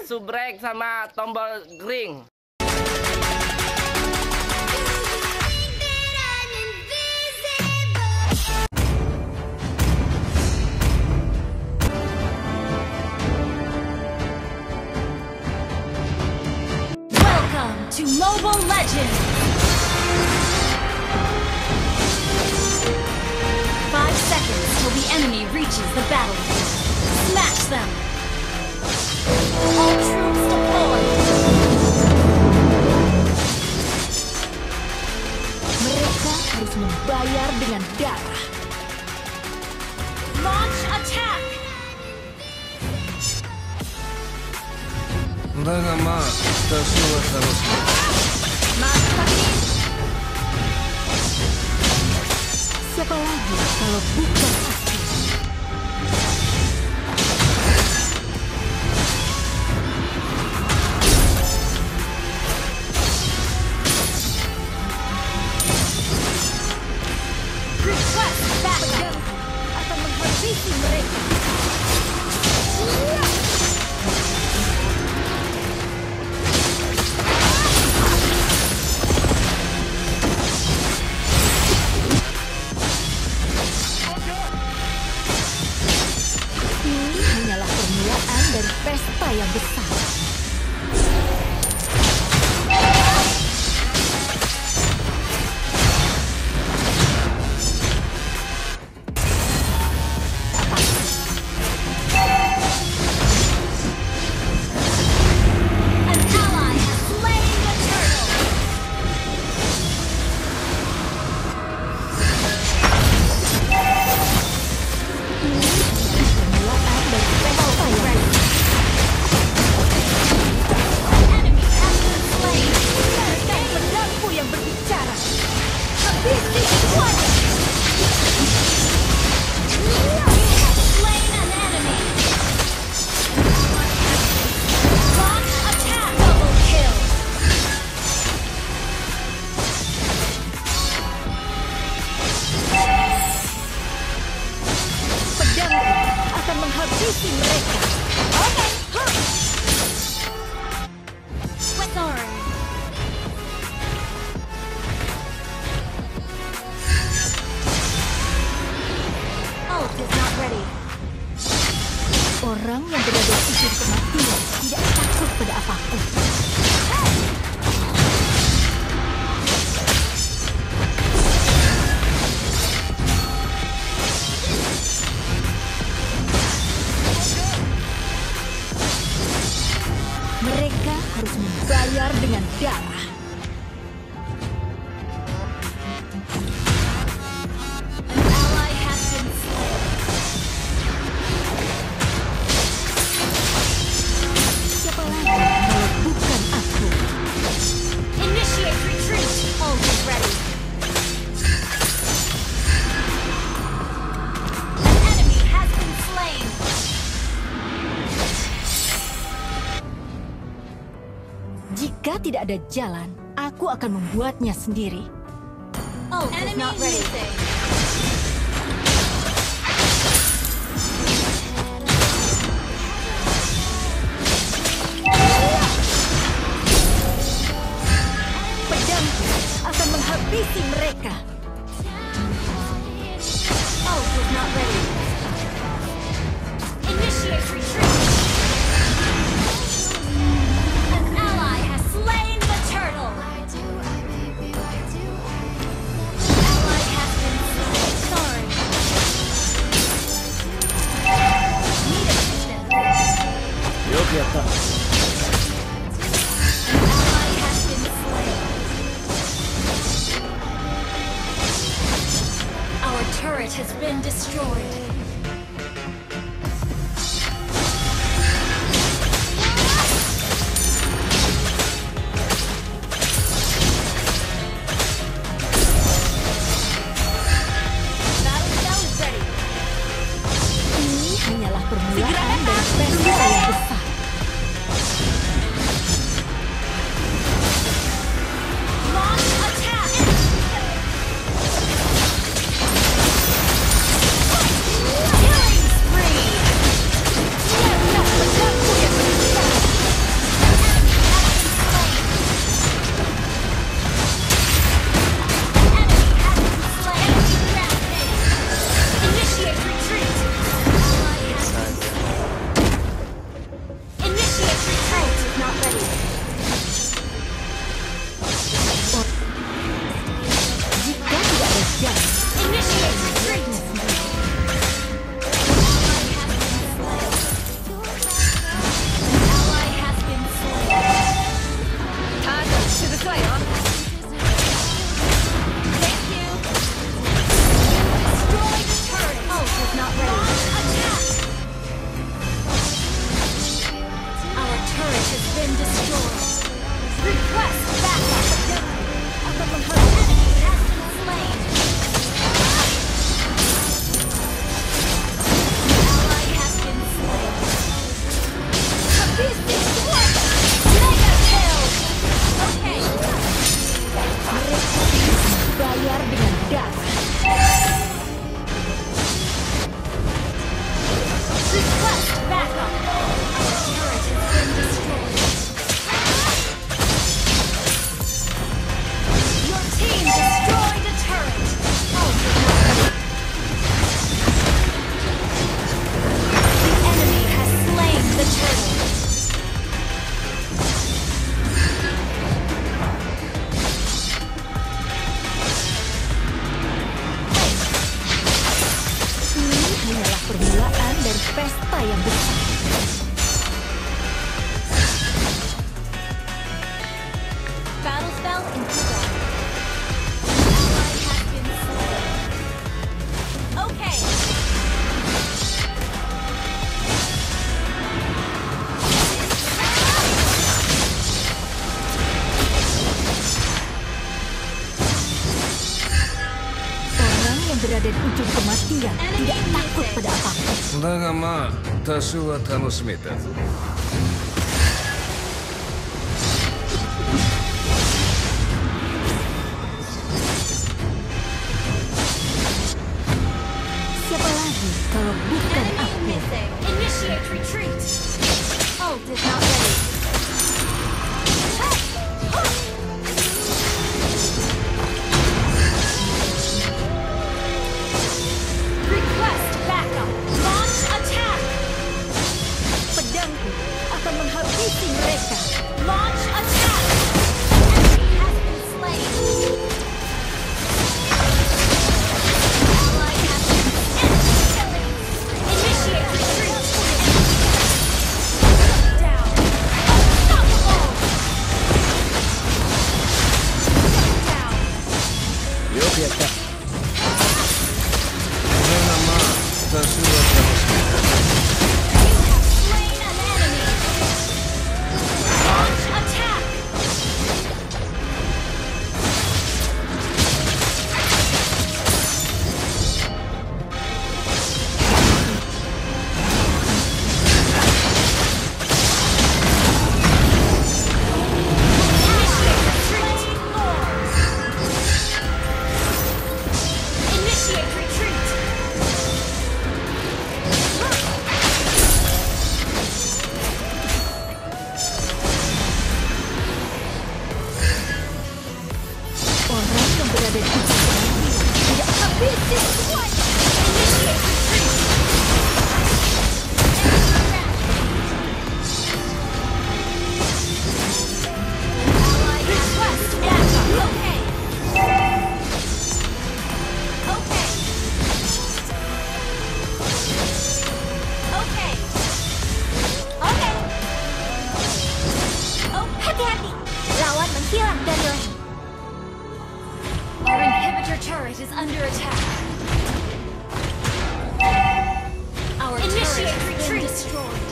subrek sama tombol ring. Welcome to Mobile Legends! 5 seconds till the enemy reaches the battlefield. Smash them! All troops deployed! Mereka harus membayar dengan darah. Launch attack! だがまあ多少は楽しみ。 Siapa lagi kalau bukan aku? Request backup akan menghabisi mereka. Dari pesta yang besar. An ally has slain the turtle. Permulaan dari pesta yang besar. Yang berbicara habisi semuanya. Slain an enemy. Launch attack. Double kill. Pedangku akan menghabisi mereka. Okay. Sorry. Is not ready. Orang yang berada di sisi kematian tidak takut pada apapun. Mereka harus membayar dengan darah. Jika tidak ada jalan, aku akan membuatnya sendiri. Oh, is not ready. Pedangku akan menghabisi mereka. Oh, is not ready. Initiate retreat. Our turret has been destroyed. Ini hanyalah permulaan dari pesta yang besar. berada di ujung kematian tidak takut pada apapun. だがまあ多少は楽しめたぞ。 Siapa lagi kalau bukan aku? Initiate retreat. Ult is not ready. Request backup. Launch attack. Pedangku akan menghabisi mereka. Launch attack. Enemy has been slain. Ally has been killing. Initiate retreat. Down. Unstoppable. Down. よくやった。 だがまあ多少は楽しめた。 You have slain an enemy. Launch attack. Initiate retreat. Orang yang berada di ujung kematian tidak habisi semuanya. Initiate retreat. Ally request backup. Okay. Okay. Okay. Okay. Oh, hati-hati. Lawan menghilang dari lane. Our inhibitor turret is under attack. Our initiate retreat. Destroyed.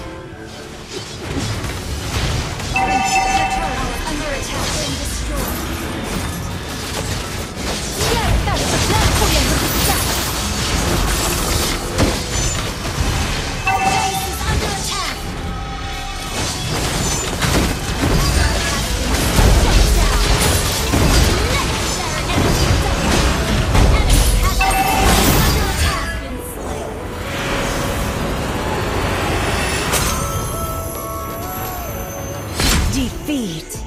Our inhibitor turret is under attack. Been destroyed. Biarkan pedangku yang berbicara. Our base is under attack. Shut down. Necessary enemy double. Enemy has been under attack. Been slain. Defeat.